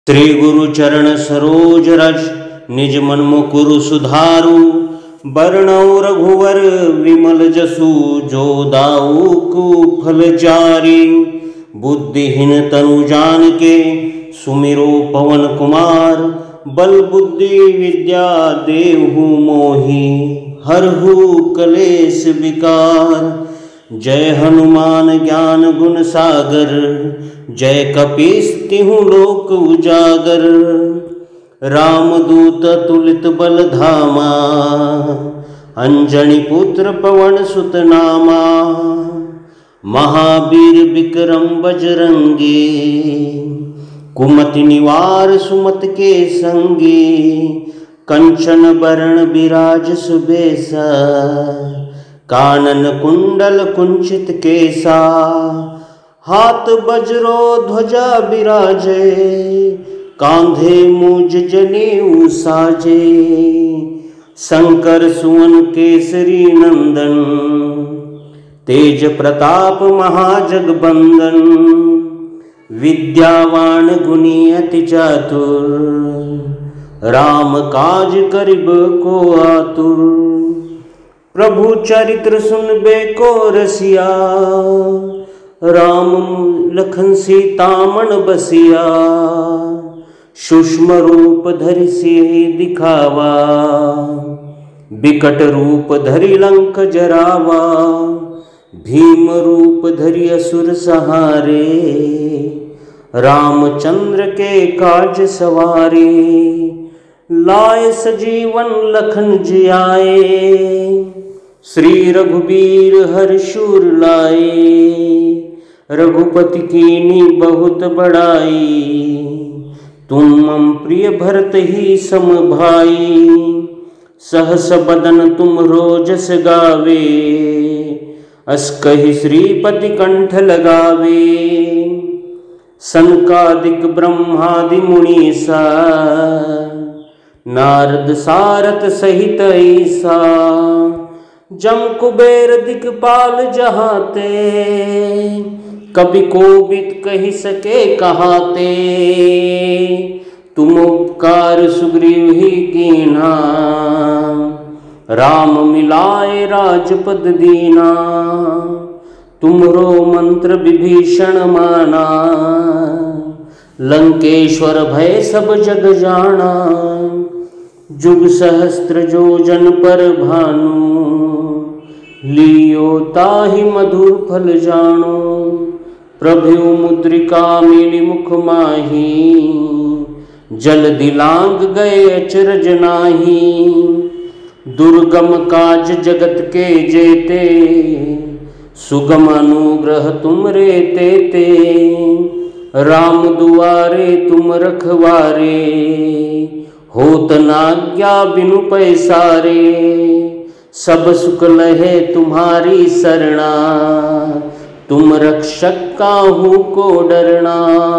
श्री गुरु चरण सरोज रज निज मन मुकुरु सुधारु। बरनउँ रघुवर विमल जसु जो दाऊ को फल चारि। बुद्धिहीन तनु जानिके सुमिरो पवन कुमार। बल बुद्धि विद्या देहु मोहि हरहु कलेश विकार। जय हनुमान ज्ञान गुण सागर जय कपीस तिहु लोक उजागर। रामदूत तुलित बल धामा अंजनी पुत्र पवन सुत नामा। महावीर विक्रम बजरंगी कुमति निवार सुमति के संगी। कंचन बरण विराज सुबेसा कानन कुंडल कुंचित केसा। हाथ वज्रो ध्वजा विराजे कांधे मूज जनेऊ साजे। शंकर सुवन केसरी नंदन तेज प्रताप महाजगबंदन। विद्यावान गुणी अति चातुर राम काज करिब को आतुर। प्रभु चरित्र सुनबे को रसिया राम लखन सीता मन बसिया। सूक्ष्म रूप धरि सियहि दिखावा विकट रूप धरि लंक जरावा। भीम रूप धरि असुर सहारे रामचंद्र के काज सवारे। लाए सजीवन लखन जियाए श्री रघुबीर हर्षुर लाए। रघुपति कीन्ही बहुत बड़ाई तुम मम प्रिय भरत ही सम भाई। सहस बदन तुम रोजस गावे अस कहि श्रीपति कंठ लगावे। सनकादिक ब्रह्मादि मुनीसा नारद सारथ सहित ईसा। जम कुबेर दिक्पाल जहाते कवि कोविद कहि सके कहाते। तुम उपकार सुग्रीव ही कीन्हा राम मिलाए राजपद दीना। तुमरो मंत्र विभीषण माना लंकेश्वर भय सब जग जाना। जुग सहस्त्र जो जन पर भानु लियो ताहि मधुर फल जानो। प्रभु मुद्रिका मिली मुख माही जल दिलांग गए अचरज नाही। दुर्गम काज जगत के जेते सुगम अनुग्रह तुम रे तेते। राम दुआरे तुम रखवारे होत न आज्ञा बिनु पैसारे। सब सुख लहे तुम्हारी सरना तुम रक्षक काहू को डरना।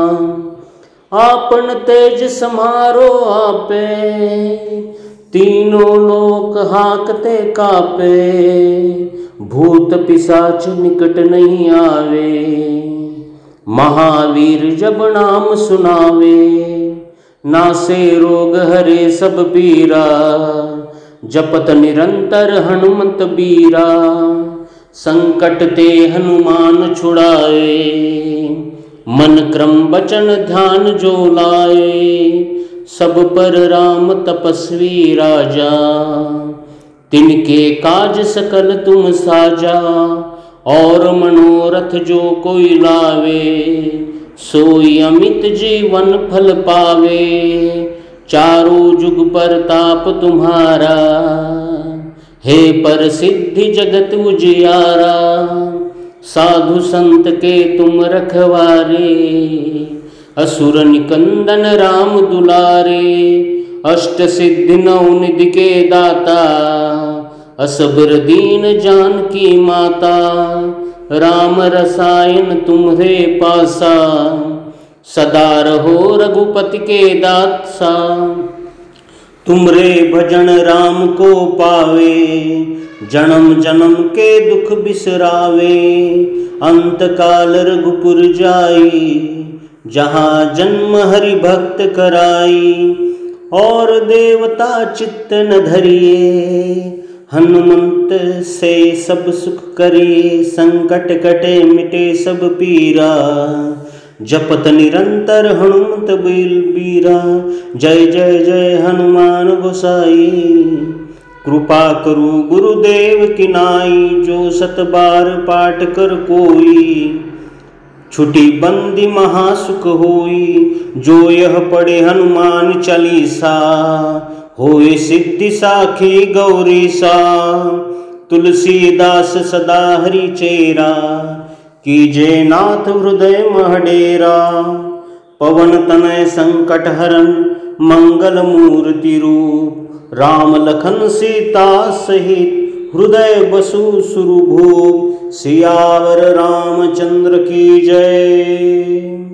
आपन तेज समारो आपे तीनों लोक हाकते कापे। भूत पिशाच निकट नहीं आवे महावीर जब नाम सुनावे। नासे रोग हरे सब पीरा जपत निरंतर हनुमत बीरा। संकट ते हनुमान छुड़ाए मन क्रम वचन ध्यान जो लाए। सब पर राम तपस्वी राजा तिनके काज सकल तुम साजा। और मनोरथ जो कोई लावे सोई अमित जीवन फल पावे। चारों जुग परताप तुम्हारा हे प्रसिद्धि जगत उजियारा। साधु संत के तुम रखवारे असुर निकंदन राम दुलारे। अष्ट सिद्धि नौ निधि के दाता असबर दीन जानकी माता। राम रसायन तुम्हरे पासा सदा रहो रघुपति के दासा। तुमरे भजन राम को पावे जन्म जन्म के दुख बिसरावे। अंत काल रघुपुर जाई जहाँ जन्म हरि भक्त कराई, और देवता चित्त न धरिए। हनुमंत से सब सुख करिए, संकट कटे मिटे सब पीरा। जपत निरंतर हनुमत बीरा, जय जय जय हनुमान गोसाई। कृपा करु गुरुदेव की नाई, जो सत बार पाठ कर कोई। छुटी बंदी महासुख होई, जो यह पढ़े हनुमान चालीसा। होए सिद्धि साखी गौरीसा, तुलसीदास सदा हरि चेरा। कीजे नाथ हृदय महडेरा, पवन तनय संकट हरन। मंगल मूर्ति रूप, राम लखन सीता सहित। हृदय बसु सुरभूप, सियावर रामचंद्र की जय।